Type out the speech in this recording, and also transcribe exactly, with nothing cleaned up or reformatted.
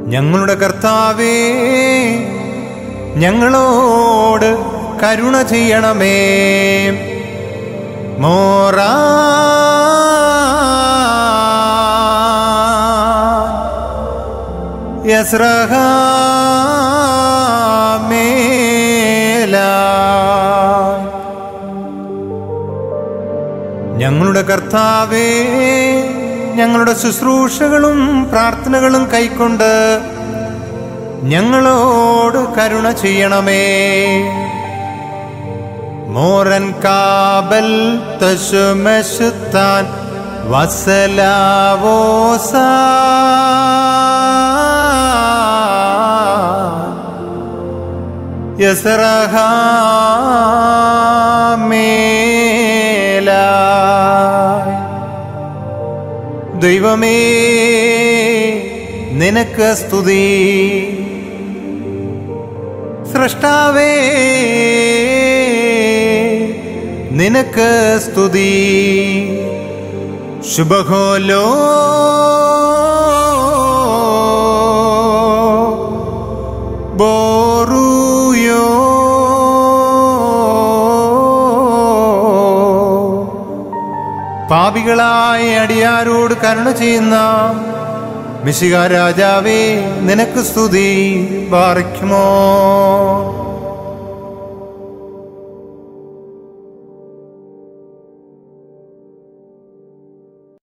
ഞങ്ങളുടെ കർത്താവേ, ഞങ്ങളോട് കരുണ ചെയ്യണമേ. മോറാ യസ്രഹാമേല. ഞങ്ങളുടെ കർത്താവേ, ഞങ്ങളുടെ ശുശ്രൂഷകളും പ്രാർത്ഥനകളും കൈക്കൊണ്ട് ഞങ്ങളോട് കരുണ ചെയ്യണമേ. മോറൻ കാബൽ തശുമശുത്താൻ വസലാവോസ യസ്രഹാമേല. ദൈവമേ, നിനക്ക് സ്തുതി. സൃഷ്ടാവേ, നിനക്ക് സ്തുതി. ശുഭഹോലോ ബോറുയോ പാപികളായ അടിയാരോട് കരുണ ചെയ്യുന്ന മിശിഹാ രാജാവേ, നിനക്ക് സ്തുതി. ബാറയ്ക്കുമോ.